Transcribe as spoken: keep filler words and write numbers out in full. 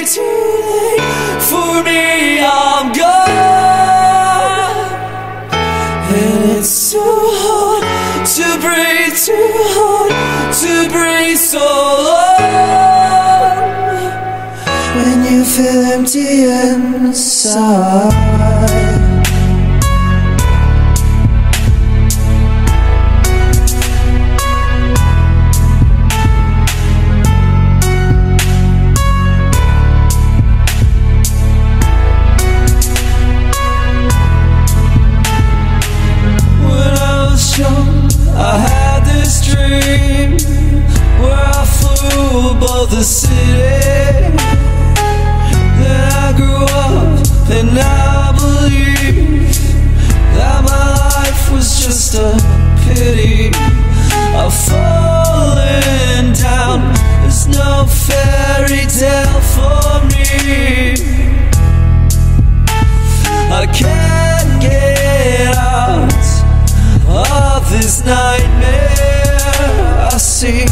too late for me, I'm gone. And it's too hard to breathe, too hard to breathe so long when you feel empty inside. I had this dream where I flew above the city. Then I grew up and I believed that my life was just a pity. I've fallen down, there's no fairy tale for me. I can't get out of this nightmare I see.